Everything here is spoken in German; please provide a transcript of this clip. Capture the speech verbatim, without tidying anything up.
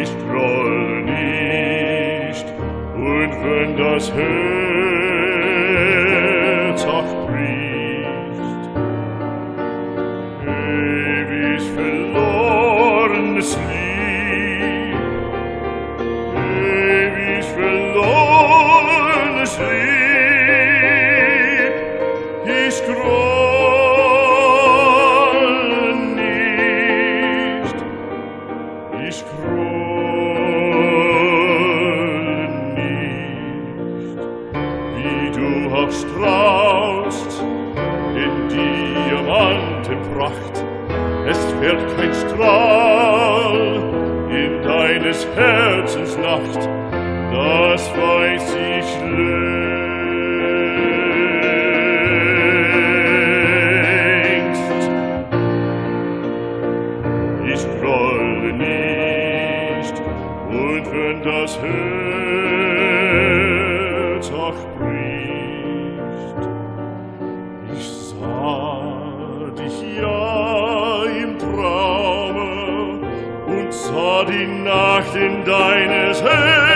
groll nicht, und wenn das Herz auch bricht, ewig verlorenes Lied, ewig verlorenes Lied, ich groll nicht, ich groll nicht, wie du auch strahlst in Diamantenpracht, es fährt kein Strahl in deines Herzens Nacht, das weiß ich längst. Ich groll nicht, und wenn das Herz auch bricht, ich sah dich ja im Traume und sah die Nacht in deines Herz